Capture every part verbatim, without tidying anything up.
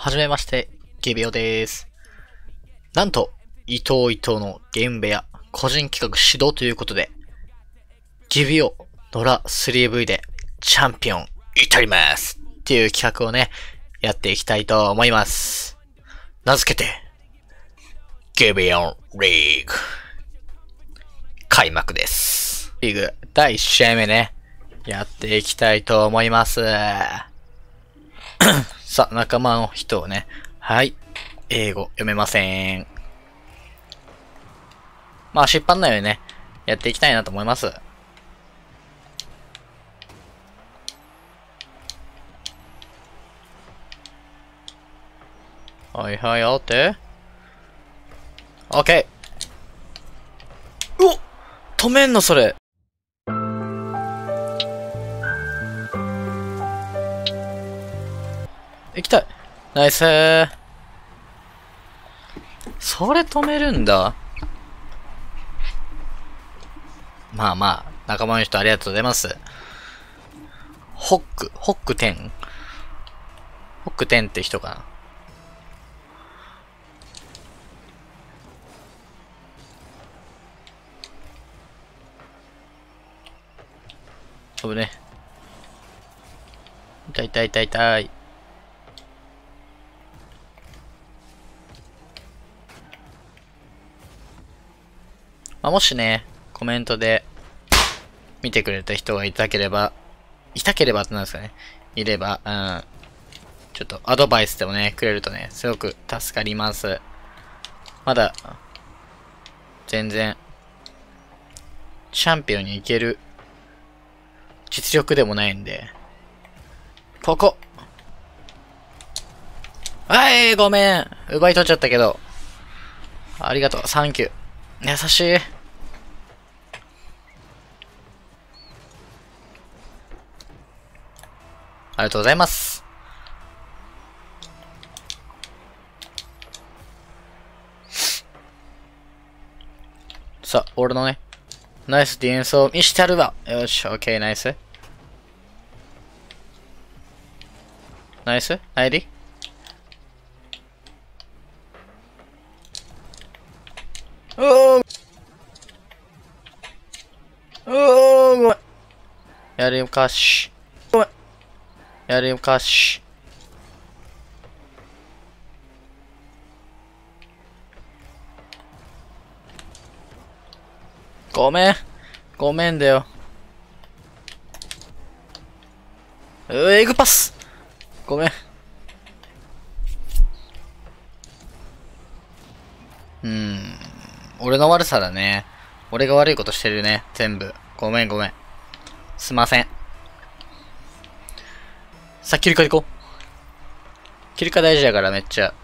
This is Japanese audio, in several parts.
はじめまして、ゲビオです。なんと、伊藤伊藤のゲーム部屋、個人企画始動ということで、ゲビオ、ノラ スリーブイ でチャンピオン、いたりますっていう企画をね、やっていきたいと思います。名付けて、ゲビオンリーグ、開幕です。リーグ、だいいち試合目ね、やっていきたいと思います。さあ、仲間の人をね、はい。英語読めません。まあ、失敗ないようにね、やっていきたいなと思います。はいはい、あって。オッケー。うおっ止めんのそれ。行きたい。ナイスー。それ止めるんだ。まあまあ、仲間の人ありがとうございます。ホック、ホックテンホックテンって人かな。飛ぶね。痛い痛い痛い痛い。まあ、もしね、コメントで見てくれた人がいたければ、いたければってなんですかね。いれば、うん。ちょっとアドバイスでもね、くれるとね、すごく助かります。まだ、全然、チャンピオンに行ける実力でもないんで。ここはい、ごめん。奪い取っちゃったけど。ありがとう。サンキュー。優しい。ありがとうございます。さあ、俺のね、ナイスディフェンスを見してやるわ。よし、オッケー、ナイス。ナイスナイリおーおーごめん。やりかし。ごめん。やりかし。ごめん。ごめんだよ。うー、エグパス。ごめん。うーん。俺の悪さだね。俺が悪いことしてるね。全部。ごめんごめん。すいません。さあ、切り替えていこう。切り替え大事だからめっちゃ。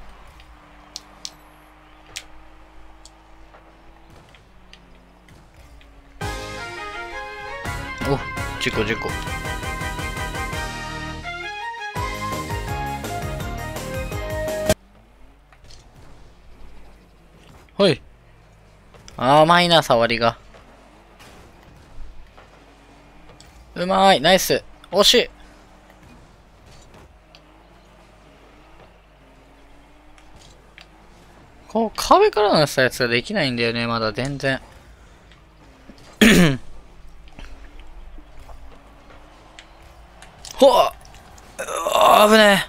お、じゅっこじゅっこ。ほい。甘いな、触りが。うまーい、ナイス。惜しい。こう、壁からのしたやつができないんだよね、まだ全然。ほっあー、危ね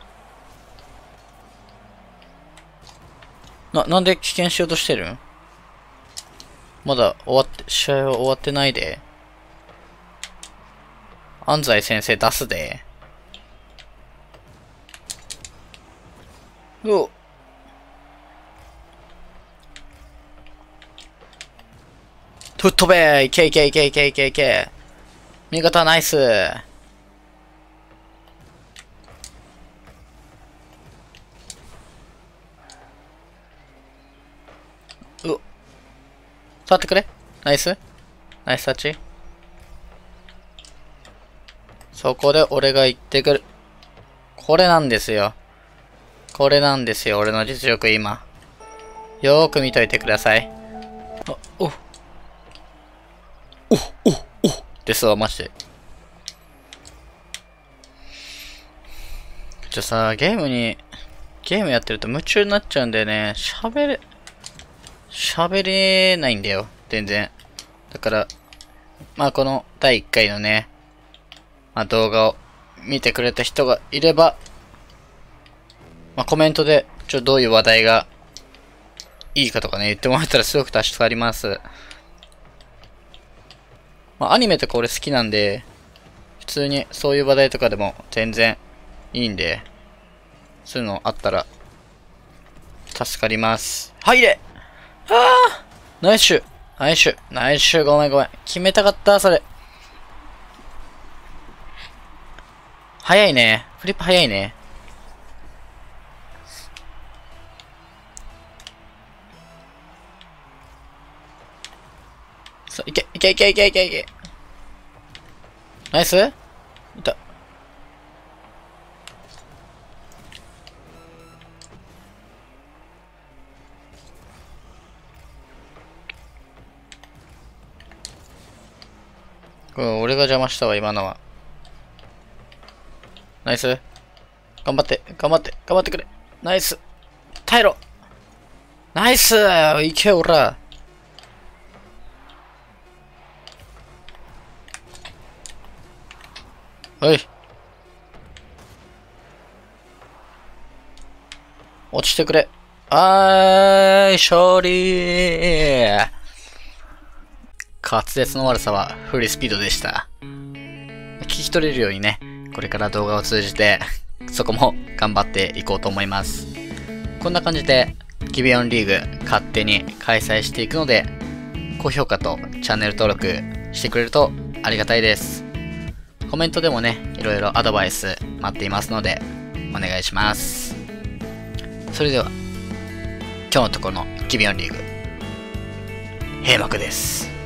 え。な、なんで危険しようとしてるん？まだ終わって、試合は終わってないで。安西先生出すで。うお。吹っ飛べーいけいけいけいけいけいけ。味方ナイスー。うお。触ってくれ。ナイス。ナイスタッチ。そこで俺が行ってくる。これなんですよ。これなんですよ、俺の実力今。よーく見といてください。あ、お。お、お、お、ですわ、マジで。 ちょさ、ゲームに、ゲームやってると夢中になっちゃうんだよね。喋れ、喋れないんだよ。全然。だから、まあこのだいいっかいのね、まあ動画を見てくれた人がいれば、まあコメントで、ちょ、どういう話題がいいかとかね、言ってもらえたらすごく助かります。まあアニメとか俺好きなんで、普通にそういう話題とかでも全然いいんで、そういうのあったら、助かります。入れああナイスシュナイスシュナイスシュごめんごめん。決めたかった、それ。早いね。フリップ早いね。そう、いけ、いけいけいけいけいけ。ナイスいた。うん、俺が邪魔したわ、今のは。ナイス。頑張って、頑張って、頑張ってくれ。ナイス。耐えろ。ナイスいけ、おら。おい。落ちてくれ。あーい、勝利滑舌の悪さはフリースピードでした。聞き取れるようにね、これから動画を通じて、そこも頑張っていこうと思います。こんな感じで、ギビオンリーグ勝手に開催していくので、高評価とチャンネル登録してくれるとありがたいです。コメントでもね、いろいろアドバイス待っていますので、お願いします。それでは、今日のところのギビオンリーグ、閉幕です。